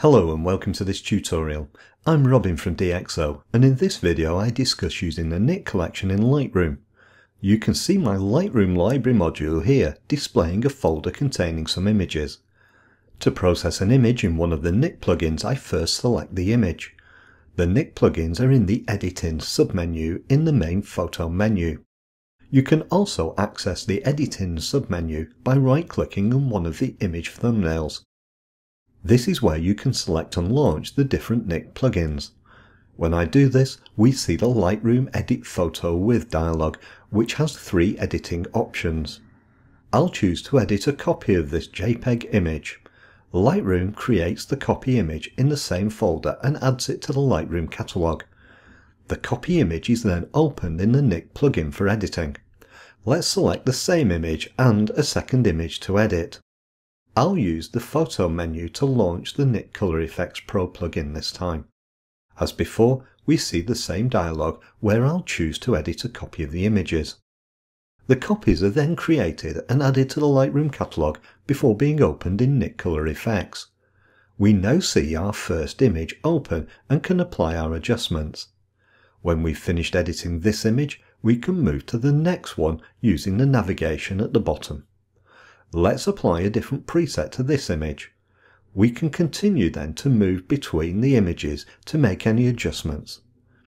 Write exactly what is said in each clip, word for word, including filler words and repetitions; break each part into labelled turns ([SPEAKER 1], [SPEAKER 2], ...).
[SPEAKER 1] Hello and welcome to this tutorial. I'm Robin from D X O, and in this video I discuss using the N I C collection in Lightroom. You can see my Lightroom library module here displaying a folder containing some images. To process an image in one of the N I C plugins, I first select the image. The N I C plugins are in the Edit In submenu in the main Photo menu. You can also access the Edit In submenu by right-clicking on one of the image thumbnails. This is where you can select and launch the different N I C plugins. When I do this, we see the Lightroom Edit Photo With dialog, which has three editing options. I'll choose to edit a copy of this JPEG image. Lightroom creates the copy image in the same folder and adds it to the Lightroom catalog. The copy image is then opened in the N I C plugin for editing. Let's select the same image and a second image to edit. I'll use the Photo menu to launch the N I C Color Efex Pro plugin this time. As before, we see the same dialog where I'll choose to edit a copy of the images. The copies are then created and added to the Lightroom catalog before being opened in N I C Color Efex. We now see our first image open and can apply our adjustments. When we've finished editing this image, we can move to the next one using the navigation at the bottom. Let's apply a different preset to this image. We can continue then to move between the images to make any adjustments.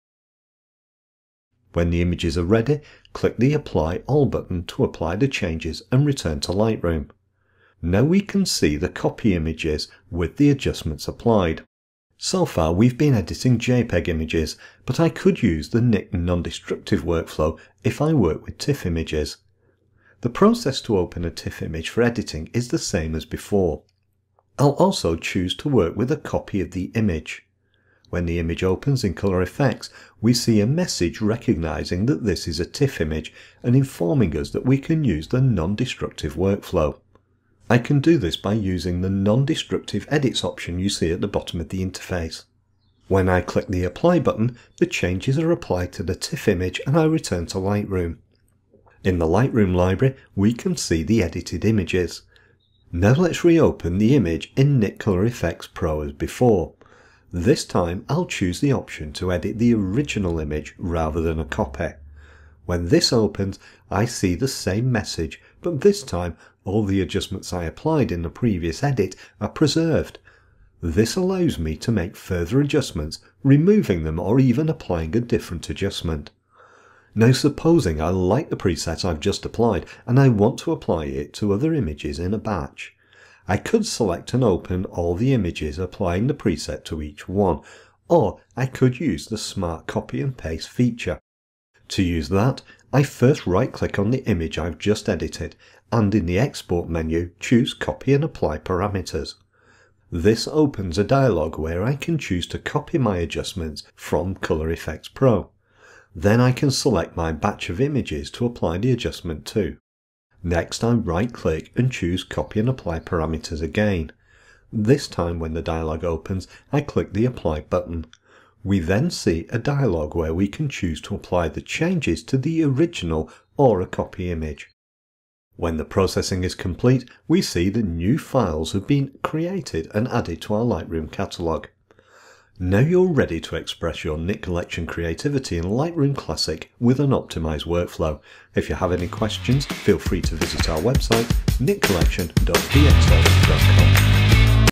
[SPEAKER 1] When the images are ready, click the Apply All button to apply the changes and return to Lightroom. Now we can see the copy images with the adjustments applied. So far we've been editing JPEG images, but I could use the N I C non-destructive workflow if I work with TIFF images. The process to open a TIFF image for editing is the same as before. I'll also choose to work with a copy of the image. When the image opens in Color Efex, we see a message recognizing that this is a TIFF image and informing us that we can use the non-destructive workflow. I can do this by using the non-destructive edits option you see at the bottom of the interface. When I click the Apply button, the changes are applied to the TIFF image and I return to Lightroom. In the Lightroom library, we can see the edited images. Now let's reopen the image in N I C Color Efex Pro as before. This time I'll choose the option to edit the original image rather than a copy. When this opens, I see the same message, but this time all the adjustments I applied in the previous edit are preserved. This allows me to make further adjustments, removing them or even applying a different adjustment. Now supposing I like the preset I've just applied and I want to apply it to other images in a batch. I could select and open all the images applying the preset to each one, or I could use the Smart Copy and Paste feature. To use that, I first right-click on the image I've just edited and in the Export menu choose Copy and Apply Parameters. This opens a dialog where I can choose to copy my adjustments from Color Efex Pro. Then I can select my batch of images to apply the adjustment to. Next I right-click and choose Copy and Apply Parameters again. This time when the dialog opens, I click the Apply button. We then see a dialog where we can choose to apply the changes to the original or a copy image. When the processing is complete, we see that new files have been created and added to our Lightroom catalog. Now you're ready to express your N I C collection creativity in Lightroom Classic with an optimized workflow. If you have any questions, feel free to visit our website, N I C collection dot D X O.